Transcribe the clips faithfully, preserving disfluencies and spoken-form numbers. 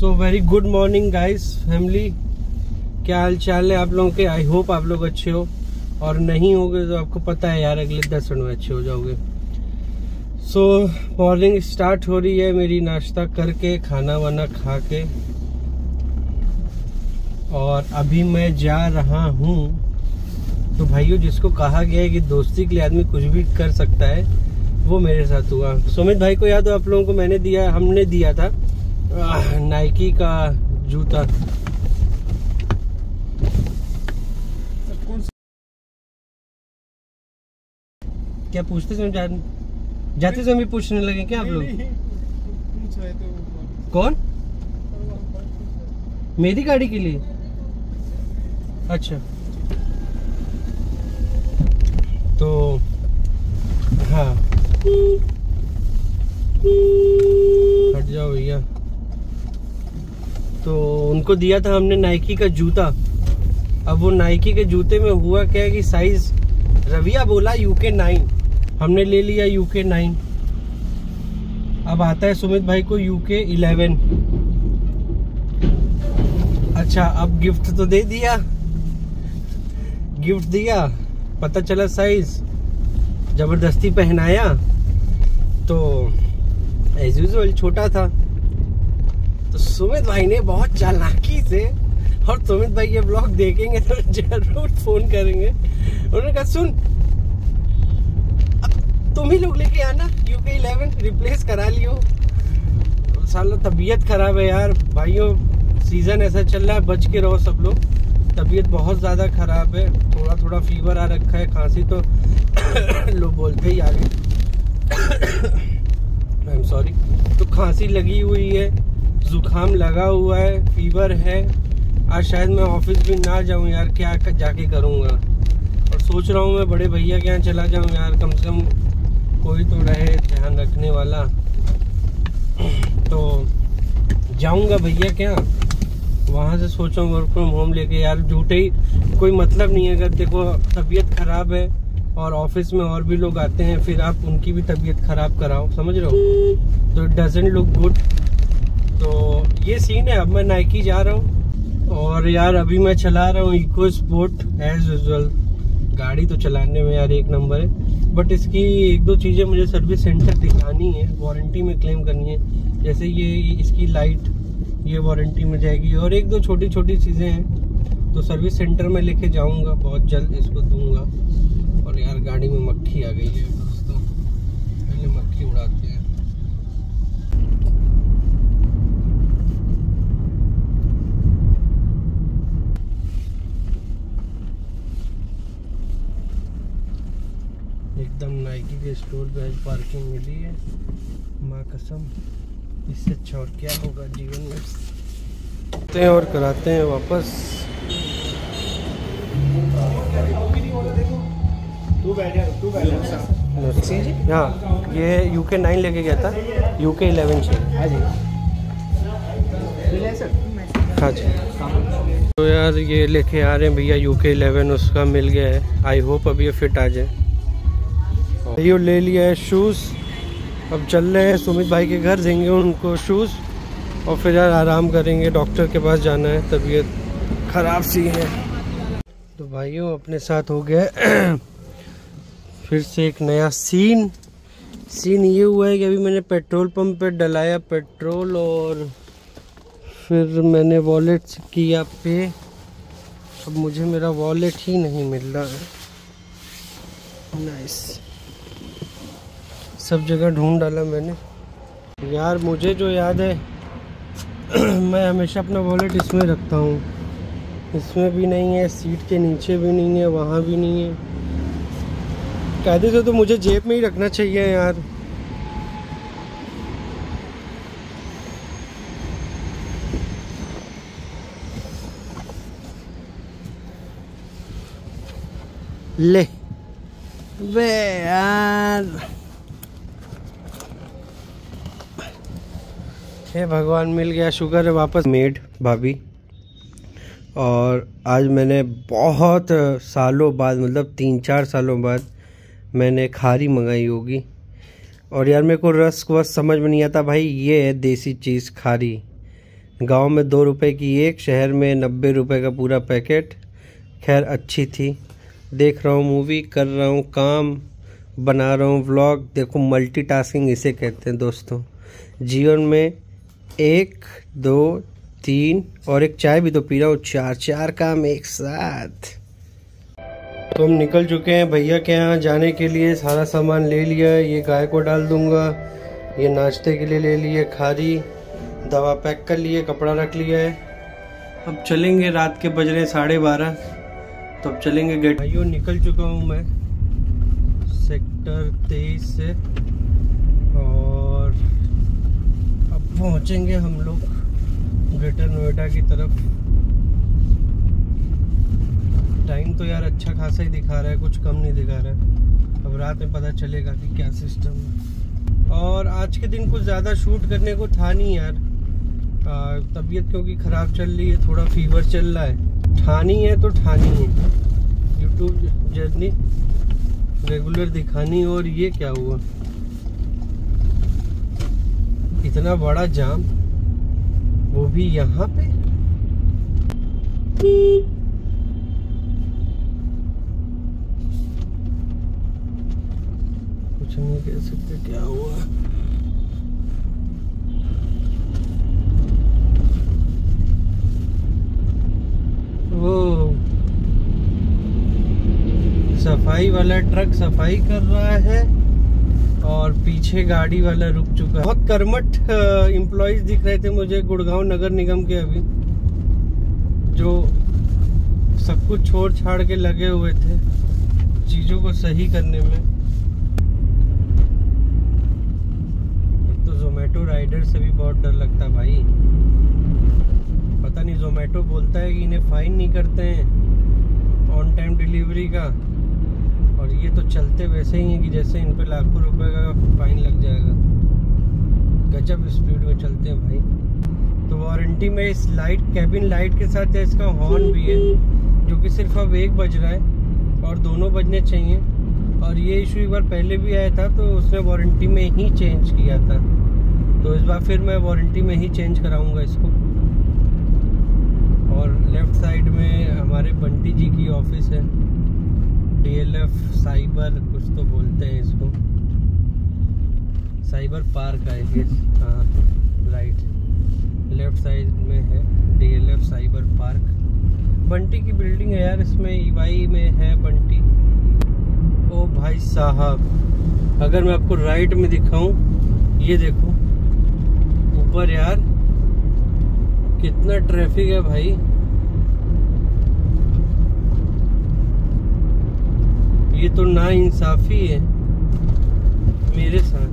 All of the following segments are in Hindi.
सो very good morning guys family, क्या हाल चाल है आप लोगों के। आई होप आप लोग अच्छे हो, और नहीं होगे तो आपको पता है यार अगले दस मिनट में अच्छे हो जाओगे। सो मॉर्निंग स्टार्ट हो रही है मेरी, नाश्ता करके खाना वाना खा के, और अभी मैं जा रहा हूँ। तो भाइयों, जिसको कहा गया है कि दोस्ती के लिए आदमी कुछ भी कर सकता है, वो मेरे साथ हुआ। सुमित भाई को याद हो आप लोगों को, मैंने दिया हमने दिया था नाइकी का जूता। क्या पूछते समय जा, जाते समय पूछने लगे क्या आप लोग? कौन? मेरी गाड़ी के लिए? अच्छा, तो हाँ हट जाओ भैया। तो उनको दिया था हमने नाइकी का जूता। अब वो नाइकी के जूते में हुआ क्या है कि साइज रविया बोला यूके नाइन, हमने ले लिया यूके नाइन। अब आता है सुमित भाई को यूके इलेवन। अच्छा, अब गिफ्ट तो दे दिया, गिफ्ट दिया, पता चला साइज, जबरदस्ती पहनाया तो एज यूजुअल छोटा था। तो सुमित भाई ने बहुत चालाकी से, और सुमित भाई ये ब्लॉग देखेंगे तो जरूर फोन करेंगे, उन्होंने कहा सुन तुम ही लोग लेके आना यूके इलेवन, रिप्लेस करा लियो। साला तबीयत खराब है यार भाइयों, सीजन ऐसा चल रहा है, बच के रहो सब लोग। तबीयत बहुत ज़्यादा ख़राब है, थोड़ा थोड़ा फीवर आ रखा है, खांसी तो लोग बोलते ही आगे। I am sorry. तो खांसी लगी हुई है, जुकाम लगा हुआ है, फीवर है। आज शायद मैं ऑफिस भी ना जाऊं यार, क्या जाके करूंगा। और सोच रहा हूं मैं बड़े भैया के यहाँ चला जाऊं यार, कम से कम कोई तो रहे ध्यान रखने वाला। तो जाऊंगा भैया के यहाँ, वहाँ से सोचा वर्क फ्रॉम होम लेके। यार झूठे ही कोई मतलब नहीं है, अगर देखो तबीयत खराब है और ऑफिस में और भी लोग आते हैं, फिर आप उनकी भी तबीयत खराब कराओ, समझ रहे हो, तो इट डजंट लुक गुड। तो ये सीन है। अब मैं नाइकी जा रहा हूँ, और यार अभी मैं चला रहा हूँ इको स्पोर्ट एज यूजुअल। गाड़ी तो चलाने में यार एक नंबर है, बट इसकी एक दो चीज़ें मुझे सर्विस सेंटर दिखानी है, वारंटी में क्लेम करनी है। जैसे ये इसकी लाइट, ये वारंटी में जाएगी, और एक दो छोटी छोटी चीज़ें हैं, तो सर्विस सेंटर में लेके जाऊंगा, बहुत जल्द इसको दूंगा। और यार गाड़ी में मक्खी आ गई है दोस्तों, पहले मक्खी उड़ाते हैं। एकदम नाइकी के स्टोर पे आज पार्किंग मिली है, माँ कसम, इससे अच्छा और क्या होगा जीवन में। हैं और कराते हैं वापस। तू बैठे तू बैठे हाँ, ये यूके नाइन लेके गया था, यूके इलेवन चाहिए। हाँ जी। तो यार ये लेके आ रहे हैं भैया यूके इलेवन, उसका मिल गया है। आई होप अभी ये फिट आ जाए। ये ले लिया है शूज़, अब चल रहे हैं सुमित भाई के घर, देंगे उनको शूज़, और फिर यार आराम करेंगे। डॉक्टर के पास जाना है, तबीयत ख़राब सी है। तो भाइयों अपने साथ हो गया फिर से एक नया सीन। सीन ये हुआ है कि अभी मैंने पेट्रोल पंप पे डलाया पेट्रोल, और फिर मैंने वॉलेट किया पे। अब मुझे मेरा वॉलेट ही नहीं मिल रहा है। नाइस, सब जगह ढूंढ डाला मैंने यार। मुझे जो याद है मैं हमेशा अपना वॉलेट इसमें रखता हूँ, इसमें भी नहीं है, सीट के नीचे भी नहीं है, वहाँ भी नहीं है। कायदे से तो मुझे जेब में ही रखना चाहिए यार। ले बे यार, हे भगवान मिल गया, शुक्र है वापस। मेड भाभी, और आज मैंने बहुत सालों बाद, मतलब तीन चार सालों बाद मैंने खारी मंगाई होगी। और यार मेरे को रस वस समझ में नहीं आता भाई, ये है देसी चीज़ खारी। गांव में दो रुपए की एक, शहर में नब्बे रुपए का पूरा पैकेट। खैर अच्छी थी। देख रहा हूँ मूवी, कर रहा हूँ काम, बना रहा हूँ व्लॉग। देखो मल्टीटास्किंग इसे कहते हैं दोस्तों। जीवन में एक दो तीन और एक चाय भी तो पी रहा हूँ, चार चार काम एक साथ। तो हम निकल चुके हैं भैया के यहाँ जाने के लिए। सारा सामान ले लिया, ये गाय को डाल दूंगा, ये नाश्ते के लिए ले लिए खारी, दवा पैक कर लिए, कपड़ा रख लिया है। अब चलेंगे, रात के बज रहे साढ़े बारह, तो अब चलेंगे गेट। भाइयों निकल चुका हूँ मैं सेक्टर तेईस से और अब पहुँचेंगे हम लोग ग्रेटर नोएडा की तरफ। टाइम तो यार अच्छा खासा ही दिखा रहा है, कुछ कम नहीं दिखा रहा है। अब रात में पता चलेगा कि क्या सिस्टम है। और आज के दिन कुछ ज़्यादा शूट करने को था नहीं यार, तबीयत क्योंकि ख़राब चल रही है, थोड़ा फीवर चल रहा है। ठानी है तो ठानी है, यूट्यूब जर्नी रेगुलर दिखानी। और ये क्या हुआ, इतना बड़ा जाम, वो भी यहाँ पे। कुछ नहीं कह सकते क्या हुआ। वो सफाई वाला ट्रक सफाई कर रहा है और पीछे गाड़ी वाला रुक चुका है। बहुत कर्मठ एम्प्लॉइज दिख रहे थे मुझे गुड़गांव नगर निगम के अभी, जो सब कुछ छोड़ छाड़ के लगे हुए थे चीजों को सही करने में। एक तो जोमेटो राइडर से भी बहुत डर लगता भाई। पता नहीं जोमेटो बोलता है कि इन्हें फाइन नहीं करते हैं ऑन टाइम डिलीवरी का, और ये तो चलते वैसे ही हैं कि जैसे इन पे लाखों रुपए का फाइन लग जाएगा। गजब स्पीड में चलते हैं भाई। तो वारंटी में इस लाइट, कैबिन लाइट के साथ इसका हॉर्न भी है, जो कि सिर्फ अब एक बज रहा है और दोनों बजने चाहिए। और ये इशू एक बार पहले भी आया था, तो उसने वारंटी में ही चेंज किया था, तो इस बार फिर मैं वारंटी में ही चेंज कराऊंगा इसको। और लेफ्ट साइड में हमारे बंटी जी की ऑफिस है, डी एल एफ साइबर कुछ तो बोलते हैं इसको, साइबर पार्क है ये। हाँ राइट, लेफ्ट साइड में है D L F cyber park. Bunty की बिल्डिंग है यार, इसमें ईवाई में है बंटी। ओ भाई साहब, अगर मैं आपको राइट में दिखाऊं, ये देखो ऊपर यार कितना ट्रैफिक है भाई। ये तो ना इंसाफी है मेरे साथ।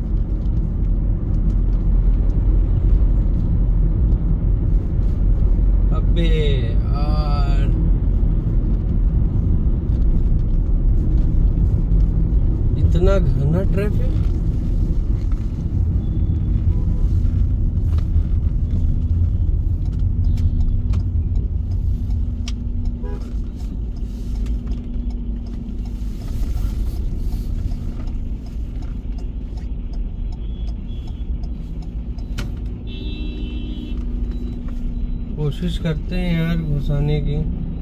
अबे यार, इतना घना ट्रैफिक। कोशिश करते हैं यार घुसाने की,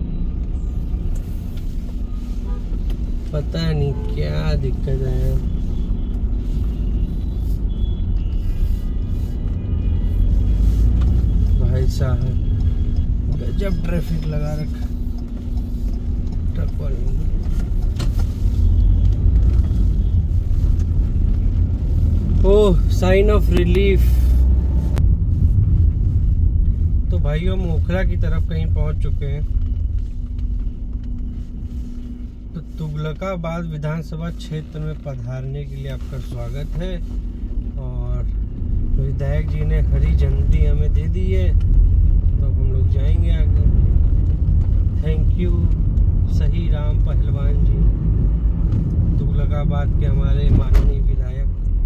पता नहीं क्या दिक्कत है यार। भाई साहब गजब ट्रैफिक लगा रखा ट्रक वाले। Oh sign of relief. तो भाइयों हम ओखला की तरफ कहीं पहुंच चुके हैं। तो तुगलकाबाद विधानसभा क्षेत्र में पधारने के लिए आपका स्वागत है। और विधायक जी ने हरी झंडी हमें दे दी है, तो अब हम लोग जाएंगे आगे। थैंक यू सही राम पहलवान जी, तुगलकाबाद के हमारे माननीय विधायक।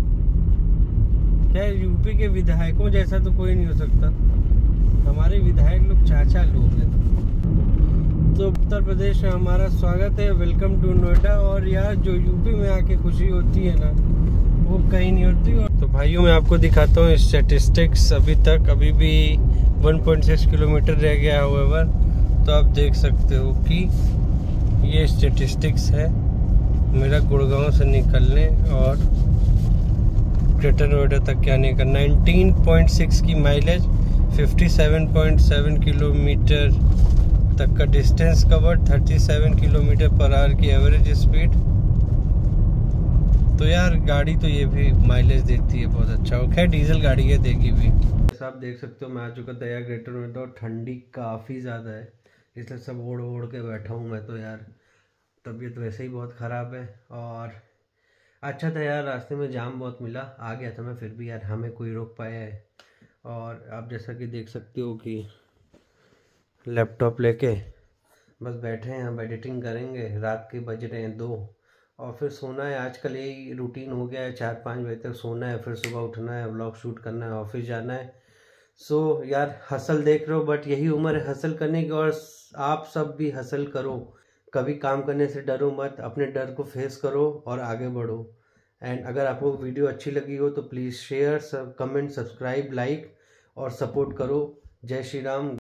खैर यूपी के विधायकों जैसा तो कोई नहीं हो सकता, हमारे विधायक लोग चाचा लोग हैं। तो उत्तर प्रदेश में हमारा स्वागत है, वेलकम टू नोएडा। और यार जो यूपी में आके खुशी होती है ना, वो कहीं नहीं होती। और तो भाइयों मैं आपको दिखाता हूँ स्टैटिस्टिक्स। अभी तक अभी भी वन पॉइंट सिक्स किलोमीटर रह गया हाउएवर। तो आप देख सकते हो कि ये स्टेटिस्टिक्स है मेरा गुड़गांव से निकलने और ग्रेटर नोएडा तक क्या नहीं करना। नाइनटीन पॉइंट सिक्स की mileage, fifty seven point seven kilometre तक का distance covered, thirty seven kilometre पर आवर की एवरेज स्पीड। तो यार गाड़ी तो ये भी माइलेज देती है बहुत अच्छा। और खैर डीजल गाड़ी है, देगी भी। जैसा आप देख सकते हो मैं आ चुका था यार ग्रेटर नोएडा और ठंडी काफ़ी ज़्यादा है, इसलिए सब ओढ़ ओढ़ के बैठा हूँ मैं। तो यार तबीयत वैसे ही बहुत ख़राब है। और अच्छा था यार, रास्ते में जाम बहुत मिला, आ गया था मैं, फिर भी यार हमें कोई रोक पाया है। और आप जैसा कि देख सकते हो कि लैपटॉप लेके बस बैठे हैं, अब एडिटिंग करेंगे। रात के बज रहे हैं दो और फिर सोना है। आजकल यही रूटीन हो गया है, चार पाँच बजे तक सोना है, फिर सुबह उठना है, व्लॉग शूट करना है, ऑफिस जाना है। सो so, यार हसल देख रहे हो, बट यही उम्र है हसल करने की। और आप सब भी हसल करो, कभी काम करने से डरो मत, अपने डर को फेस करो और आगे बढ़ो। एंड अगर आपको वीडियो अच्छी लगी हो तो please share, comment, subscribe, like और सपोर्ट करो। जय श्री राम।